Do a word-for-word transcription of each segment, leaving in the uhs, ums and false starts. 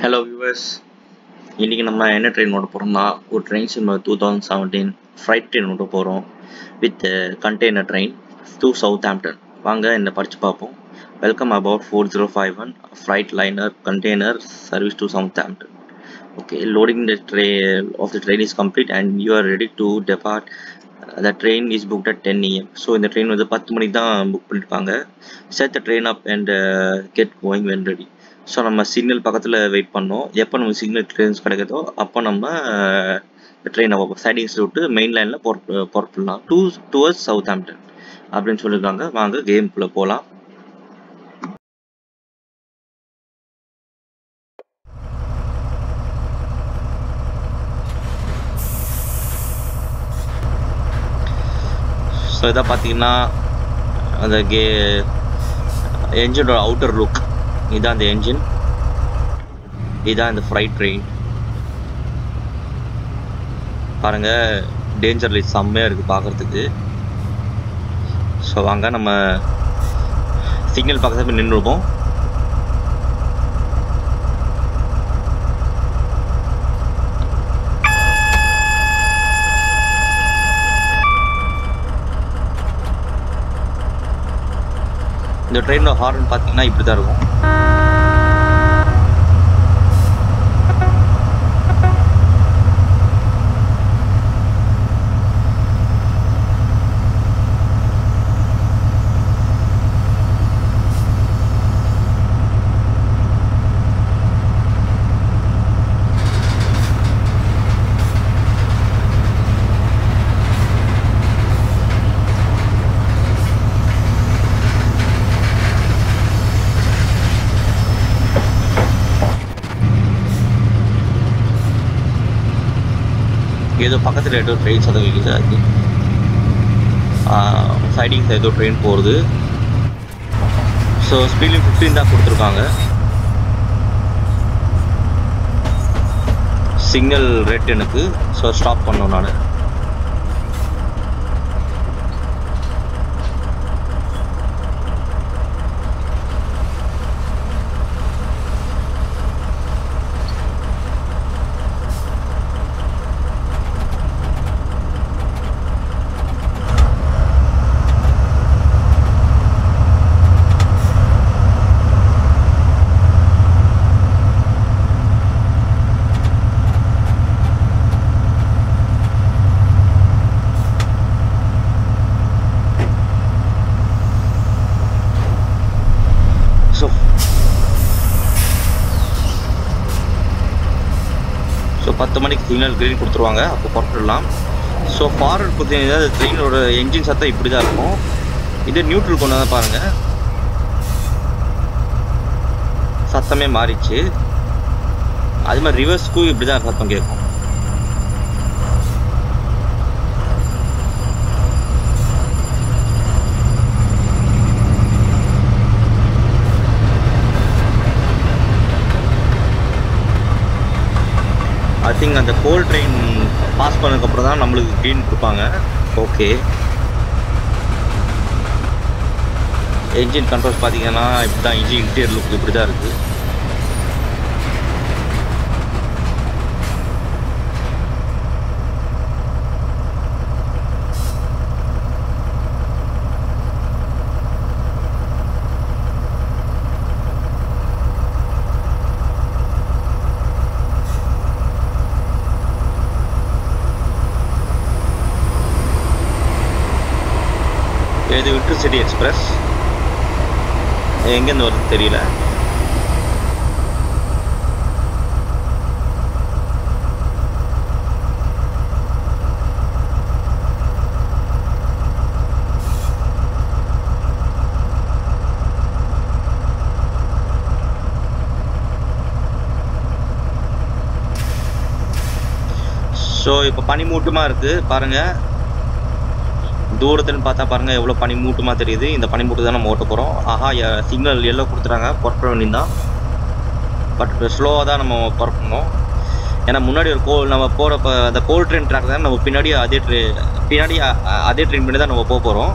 Hello viewers, இன்னைக்கு நம்ம என்ன ட்ரெயின் ஓட போறோம்னா ஒரு ட்ரெயின் சிம்மர் twenty seventeen Frieght ட்ரெயின் ஓட போறோம் with container train to Southampton. வாங்க என்ன படிச்சு பார்ப்போம். Welcome about forty fifty-one frieghtliner container service to Southampton. Okay, loading the train of the train is complete and you are ready to depart. The train is booked at ten A M So இந்த train வந்து ten மணிக்கு தான் book பண்ணிருப்பாங்க. Set the train up and uh, get going when ready. So நம்ம signal பக்கத்தில் wait பண்ணோம். எப்போ நம்ம சிக்னல் கிளியரன்ஸ் கிடைக்குதோ அப்போ நம்ம ட்ரெயினை சைடிங்ஸ் விட்டு மெயின் லைனில் புற புறப்படலாம் டூ டுவர்ட்ஸ் சவுத்ஹாம்ப்டன் அப்படின்னு சொல்லியிருக்காங்க. வாங்க கேம்குள்ளே போகலாம். ஸோ இதை பார்த்தீங்கன்னா அந்த கே என்ஜினோட அவுட்டர் லுக் இதான் அந்த என்ஜின், இதான் இந்த ஃப்ரைட் ட்ரெயின். பாருங்க டேஞ்சர் லைட் செம்மையாக இருக்குது பார்க்குறதுக்கு. ஸோ வாங்க நம்ம சிக்னல் பக்கத்தில் போய் நின்றுப்போம். இந்த ட்ரெயினோட ஹார்ன் பார்த்தீங்கன்னா இப்படி தான் இருக்கும். ஏதோ பக்கத்தில் ஏதோ ட்ரெயின் சதம் இருக்குது, அது சைடிங் ஏதோ ட்ரெயின் போகிறது. ஸோ ஸ்பீட் ஃபிஃப்டீன் தான் கொடுத்துருக்காங்க. சிக்னல் ரெட் எனக்கு. ஸோ ஸ்டாப் பண்ணோம் நான். ஸோ பத்து மணிக்கு சிக்னல் கிரீன் கொடுத்துருவாங்க, அப்போ புறப்படலாம். ஸோ ஃபார்வர்ட் பார்த்தீங்கன்னா ட்ரெயினோட என்ஜின் சத்தம் இப்படி தான் இருக்கும். இது நியூட்ரல் கொண்டு தான் பாருங்கள், சத்தமே மாறிச்சு. அது மாதிரி ரிவர்ஸ்க்கும் இப்படி தான் சத்தம் கேட்கும். ஐ திங்க் அந்த கோல் ட்ரெயின் பாஸ் பண்ணதுக்கப்புறம் தான் நம்மளுக்கு க்ரீன் கொடுப்பாங்க. ஓகே, என்ஜின் கண்ட்ரோல்ஸ் பார்த்தீங்கன்னா இப்படி தான், இன்ஜின் இன்டீரியர் லுக் இப்படி தான் இருக்குது. இது இன்டர்சிட்டி எக்ஸ்பிரஸ் எங்கேருந்து வருது தெரியல. ஸோ இப்போ பனிமூட்டமாக இருக்குது பாருங்கள். தூரத்துன்னு பார்த்தா பாருங்கள் எவ்வளோ பனி மூட்டமாக தெரியுது. இந்த பனி மூட்டு தான் நம்ம ஓட்ட போகிறோம். ஆஹா, சிக்னல் எல்லோ கொடுத்துறாங்க, புறப்பட வேண்டியதான். பட் ஸ்லோவாக தான் நம்ம புறப்படணும். ஏன்னா முன்னாடி ஒரு கோல் நம்ம போகிறப்ப அந்த கோல் ட்ரெயின் ட்ராக் தான் நம்ம பின்னாடி அதே ட்ரெ பின்னாடி அதே ட்ரெயின் பண்ணி தான் நம்ம போக போகிறோம்.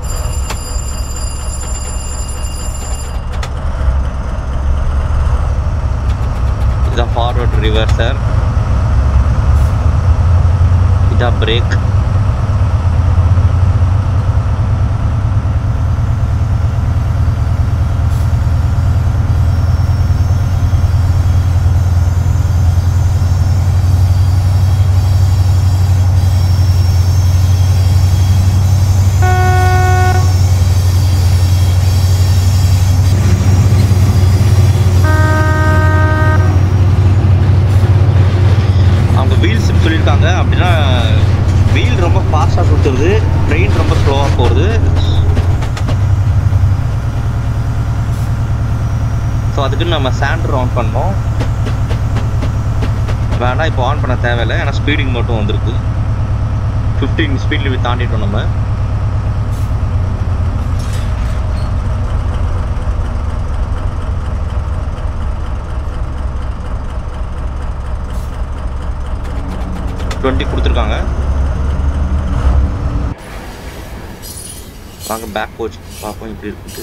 இதுதான் forward forward reverser. Ida brake. அப்படின்னா வீல் ரொம்ப ஃபாஸ்ட்டாக சுற்றுறது, ட்ரெயின் ரொம்ப ஸ்லோவாக போகுது. ஸோ அதுக்குன்னு நம்ம சாண்டர் ஆன் பண்ணோம். வேணால் இப்போ ஆன் பண்ண தேவையில்லை, ஏன்னா ஸ்பீடிங் மட்டும் வந்திருக்கு. ஃபிஃப்டீன் ஸ்பீட் லிமிட் தாண்டிட்டோம் நம்ம. டுவெண்ட்டி கொடுத்துருக்காங்க. வாங்க பேக் கோச் பார்ப்போம் இப்படி இருக்குது.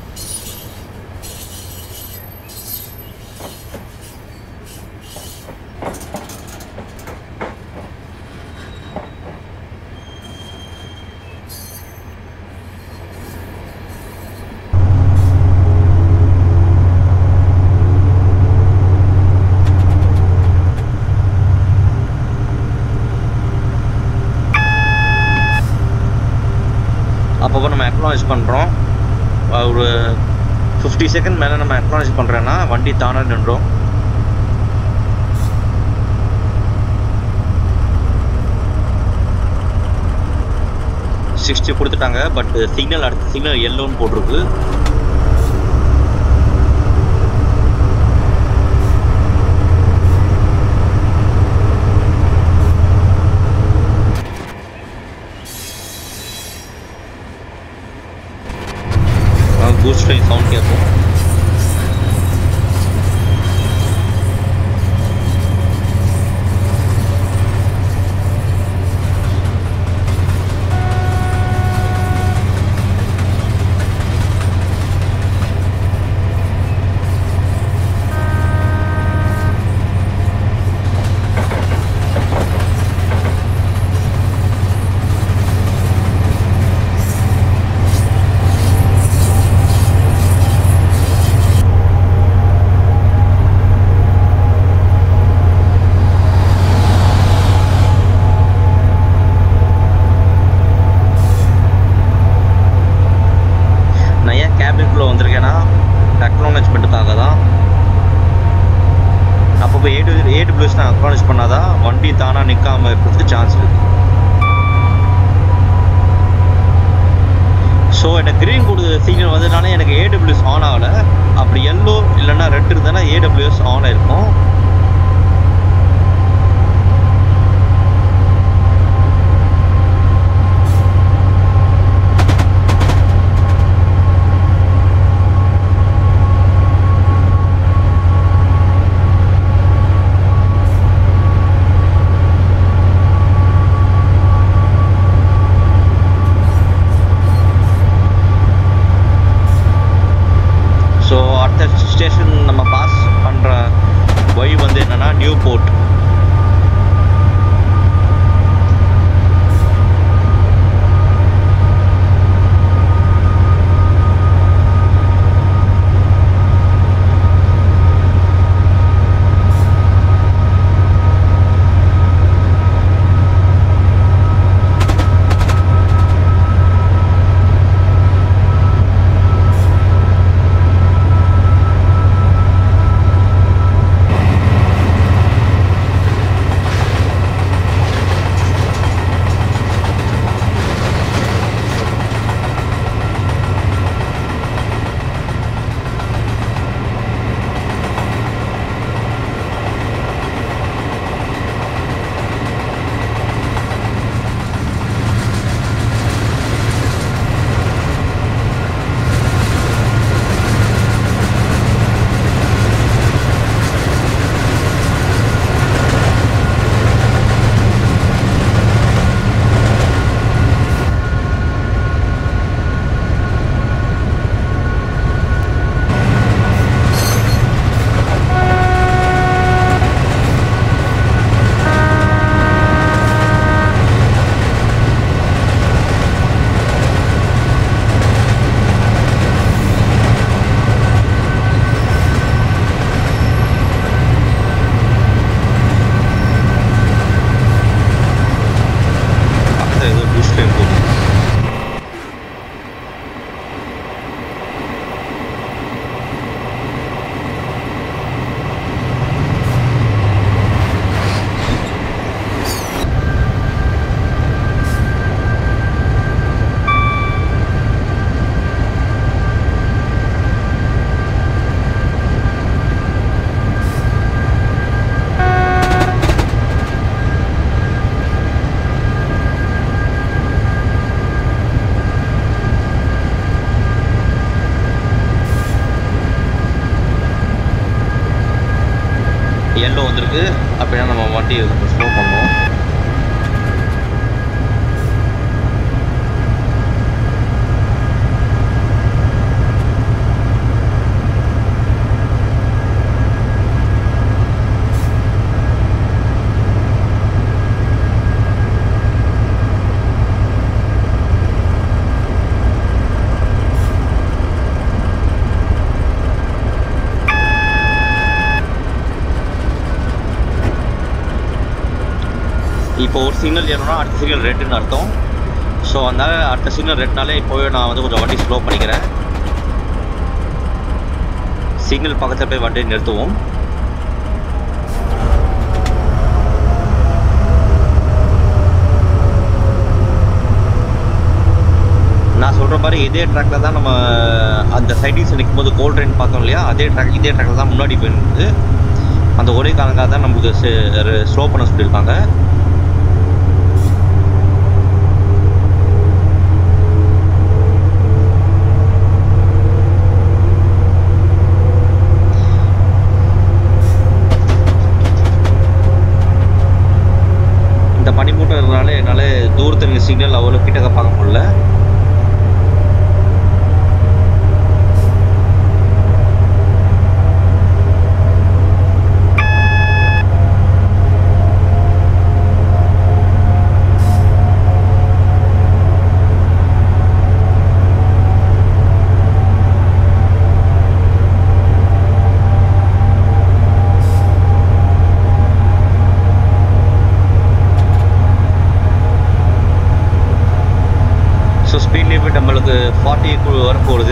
அப்பப்போ நம்ம அக்னாலேஜ் பண்ணுறோம். ஒரு ஃபிஃப்டி செகண்ட் மேலே நம்ம அக்னாலேஜ் பண்ணுறேன்னா வண்டி தானாக நின்றோம். சிக்ஸ்டி கொடுத்துட்டாங்க, பட் சிக்னல் அடுத்த சிக்னல் எல்லோன்னு போட்டிருக்கு. பூஸ்ட் ட்ரெயின் சவுண்ட் கேட்போம். வந்திருக்கேன்னா அக்னாலஜ்மெண்ட்டுக்காக தான். அப்பப்போ ஏடு ஏடபிள்யூஎஸ் நான் அக்னாலஜ் பண்ணாதான் வண்டி தானாக நிற்காமல் இருக்கிறதுக்கு சான்ஸ் இருக்குது. ஸோ எனக்கு க்ரீன் கொடுத்த சிக்னல் வந்ததுனால எனக்கு ஏடபிள்யூஎஸ் ஆன் ஆகலை. அப்படி எல்லோ இல்லைன்னா ரெட் இருந்ததுன்னா ஏடபிள்யூஎஸ் ஆன் ஆகிருக்கும். ஸோ அடுத்த ஸ்டேஷன் நம்ம பாஸ் பண்ணுற வழி வந்து என்னென்னா நியூ போர்ட். எல்லோ வந்திருக்கு. அப்படின்னா நம்ம வண்டி ஸ்லோ பண்ணுவோம். இப்போ ஒரு சிக்னல் ஏறணும்னா அடுத்த சிக்னல் ரெட்டுன்னு அர்த்தம். ஸோ அதனால் அடுத்த சிக்னல் ரெட்னாலே இப்போவே நான் வந்து கொஞ்சம் வண்டி ஸ்லோ பண்ணிக்கிறேன். சிக்னல் பக்கத்தில் போய் வண்டியை நிறுத்துவோம். நான் சொல்கிற மாதிரி இதே ட்ராக்கில் தான் நம்ம அந்த சைடிங்ஸ் நிற்கும் போது கோல்ட் ட்ரெயின் பார்த்தோம் இல்லையா, அதே ட்ராக் இதே ட்ராக்கில் தான் முன்னாடி போயிருந்தது. அந்த ஒரே காரணக்காக தான் நம்மளுக்கு ஸ்லோ பண்ண சொல்லியிருக்காங்க. பனிமூட்டம் இருக்கிறனால என்னால் தூரத்தில் சிக்னல் அவ்வளோ கிட்டக்க பார்க்க முடியல. ஸோ ஸ்பீட் லிமிட் நம்மளுக்கு ஃபார்ட்டி வர போகுது.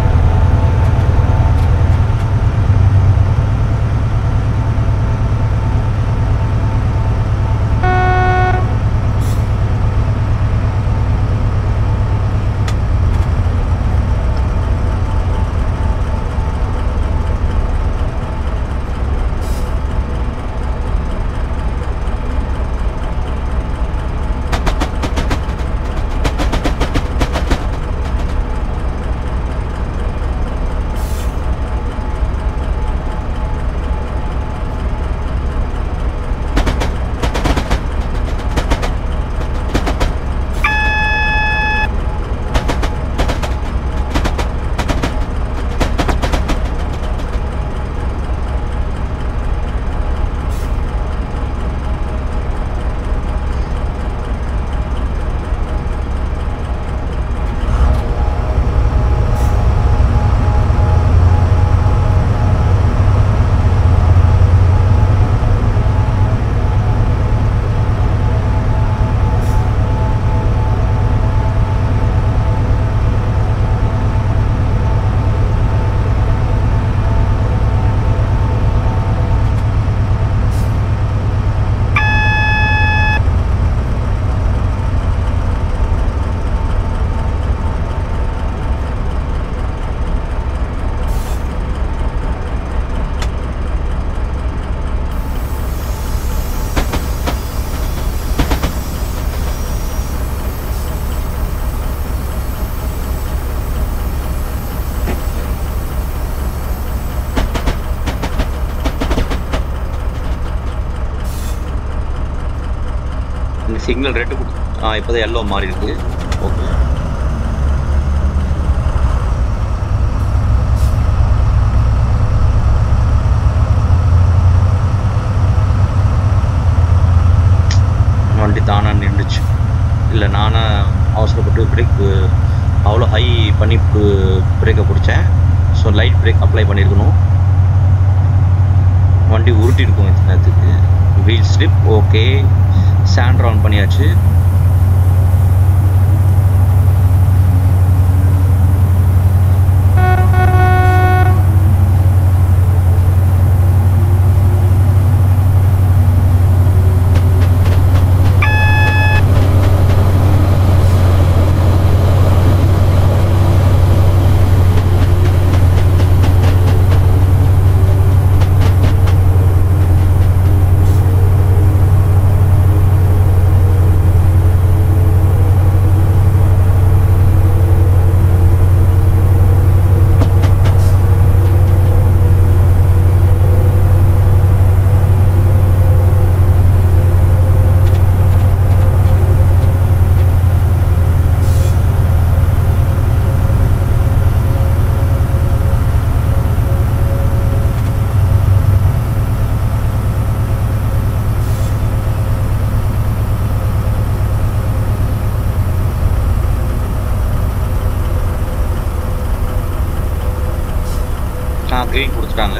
சிக்னல் ரெட்டு ஆ இப்போ தான் எல்லோ மாறி இருக்கு. ஓகே, வண்டி தானாக நின்றுச்சு. இல்லை நானாக அவசரப்பட்டு பிரேக் அவ்வளோ ஹை பண்ணி பிரேக்கை பிடிச்சேன். ஸோ லைட் பிரேக் அப்ளை பண்ணியிருக்கணும். வண்டி உருட்டி இருக்கும் இந்த நேரத்துக்கு. Wheel slip okay, sand round பண்ணியாச்சு. ஆ க்ரீன் கொடுத்துட்டாங்க.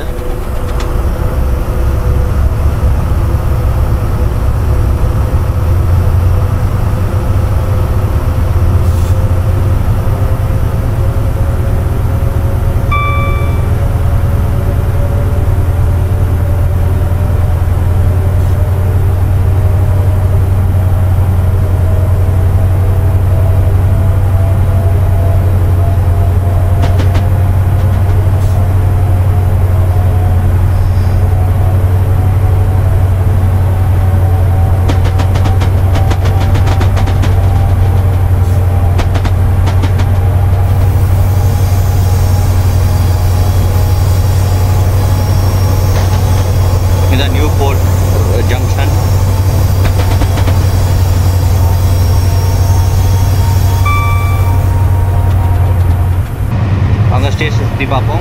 ஸ்டேஷன் சுற்றி பார்ப்போம்.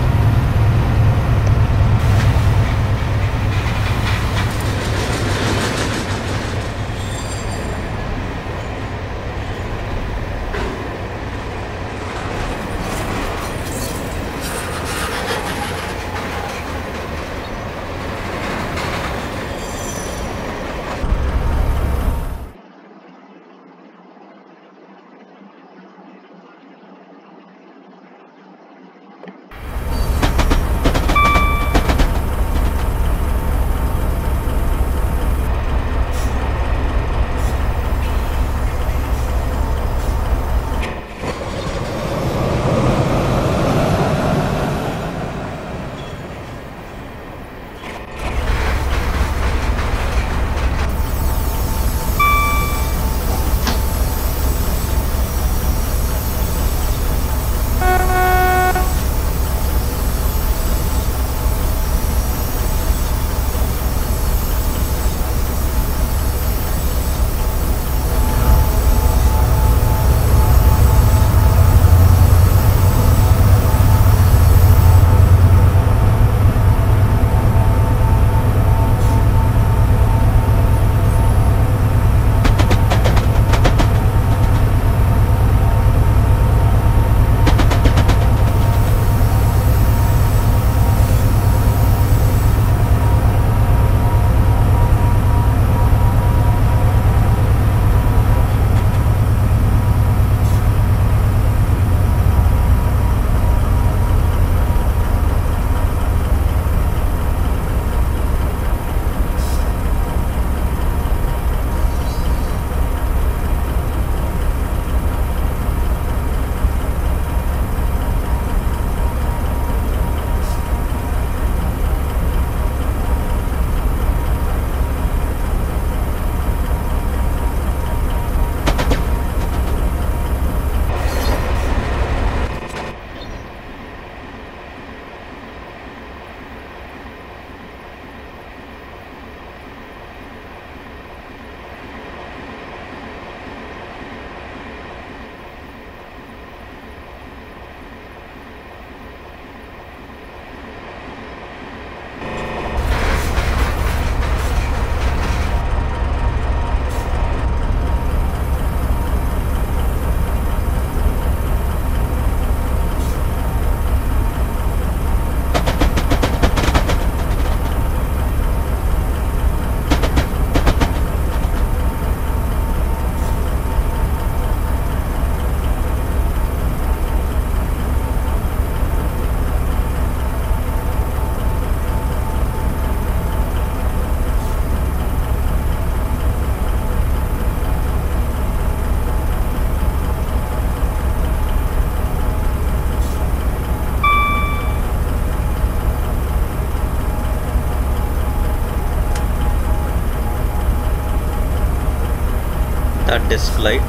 That disc light.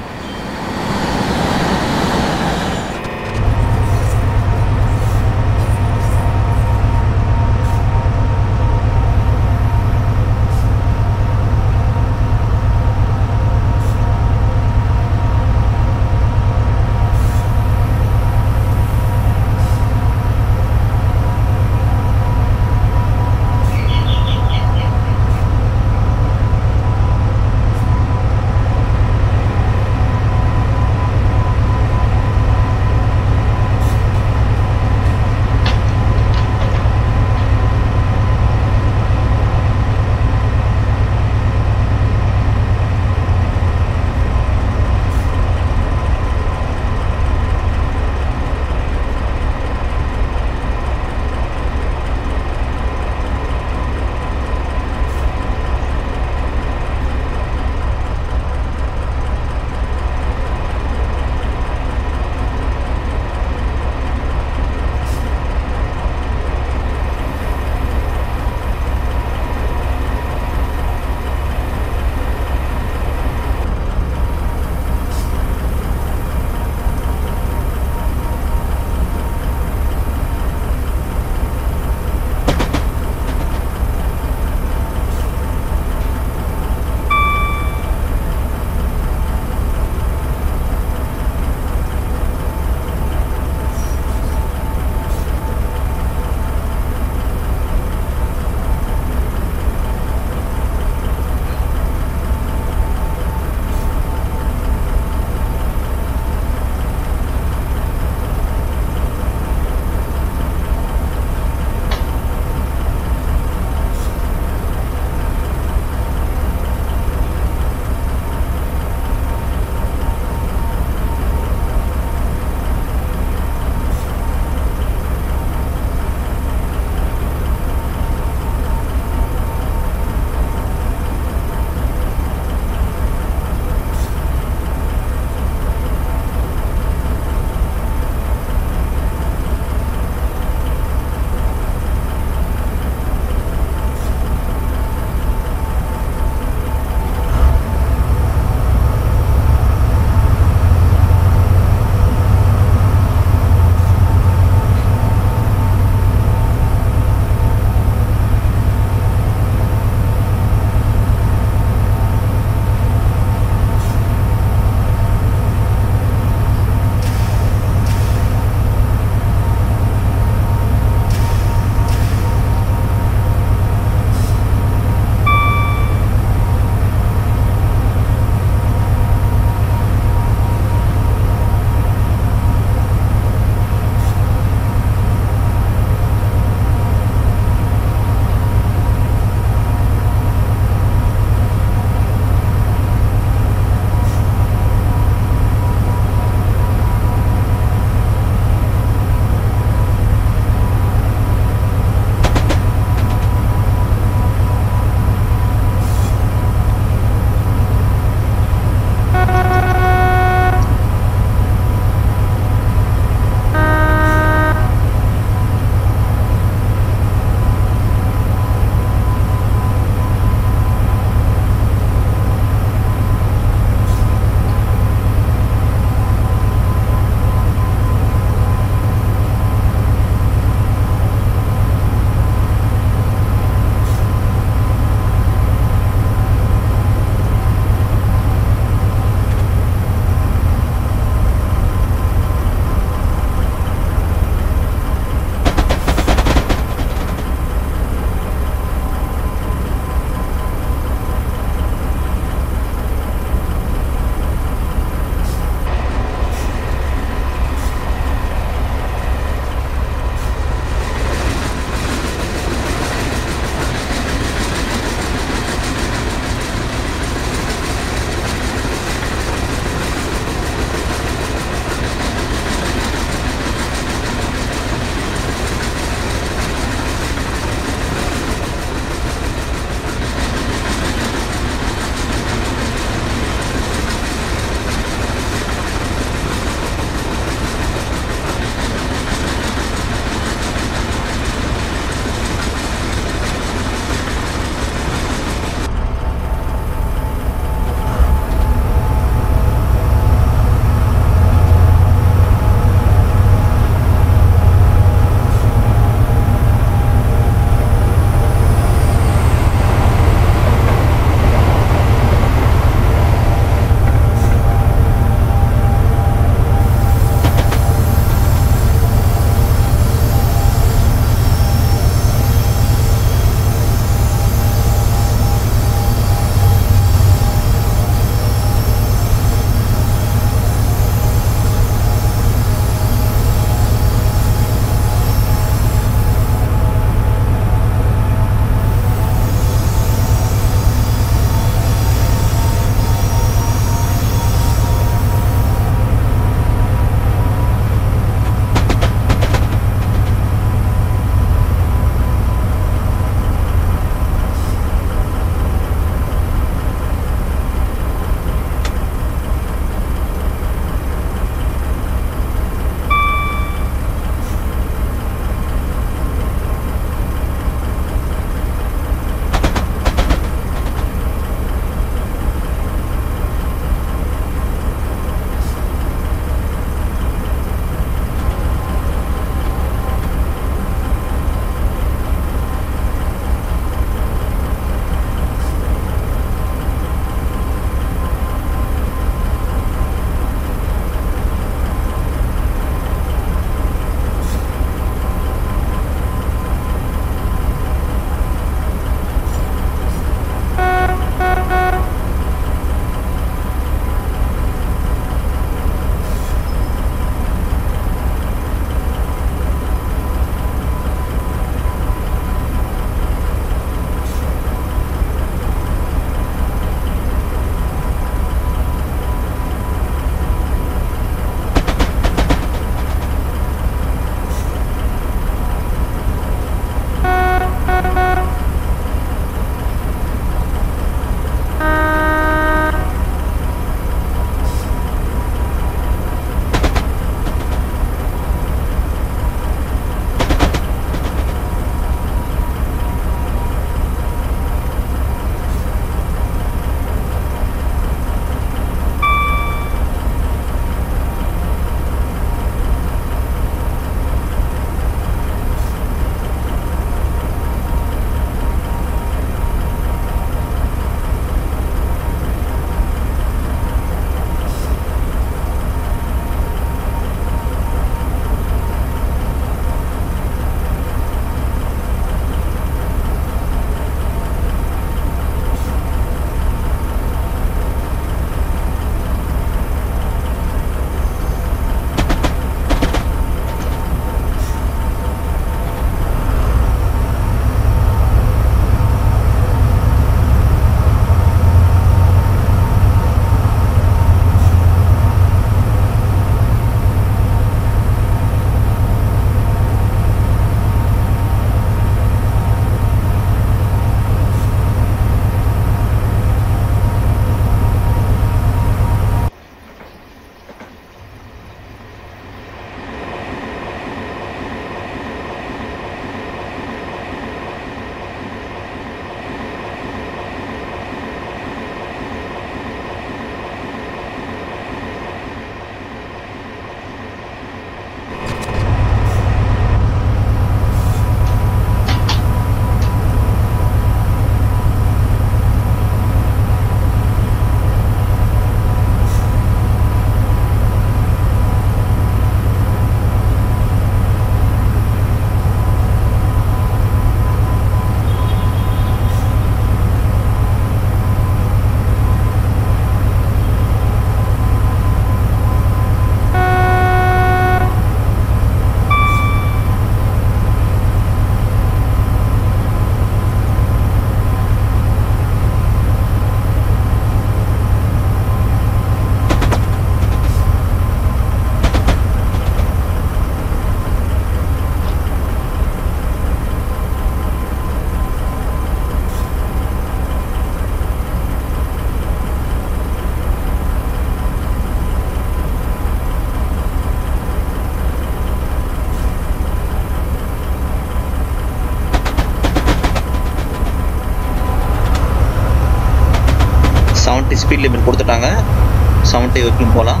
Seventy speed limit கொடுத்துட்டாங்க, செவன்ட்டி வரைக்கும் போகலாம்.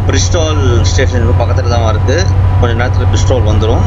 Bristol ஸ்டேஷனுக்கு பக்கத்தில் தான் வருது. கொஞ்ச நேரத்தில் Bristol வந்துடும்.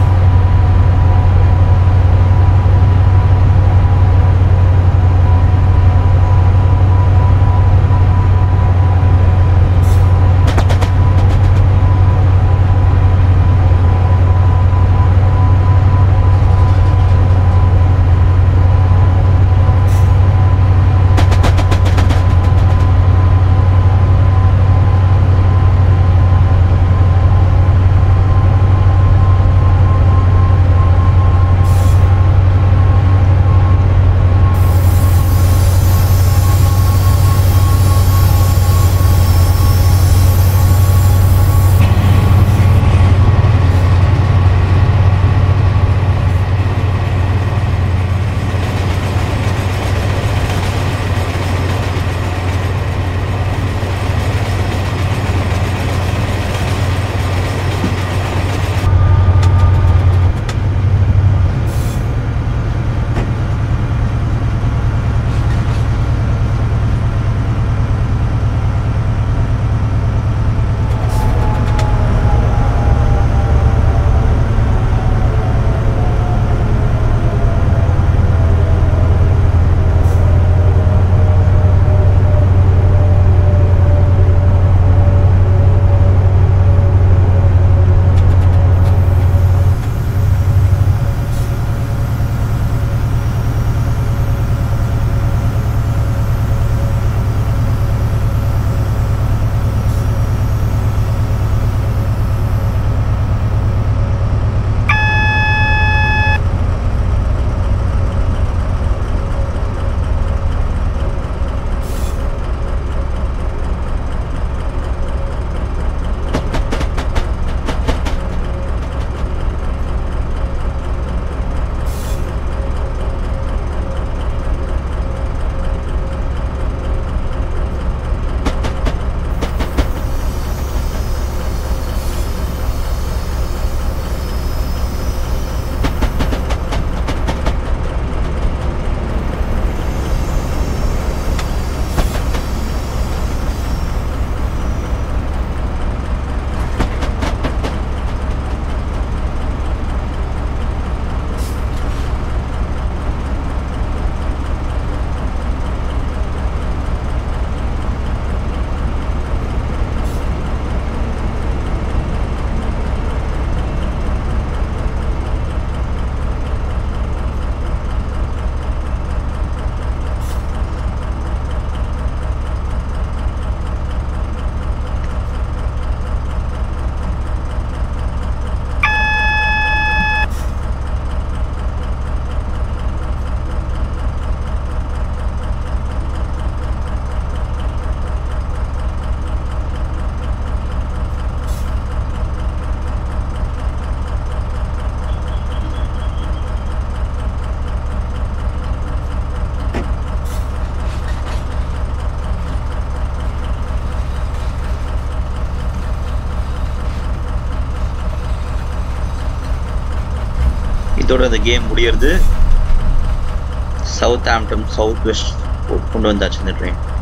இதோட இந்த கேம் முடியறது. சவுத் ஆம்ப்டன் சவுத் வெஸ்ட் கொண்டு வந்தாச்சு இந்த ட்ரெயின்.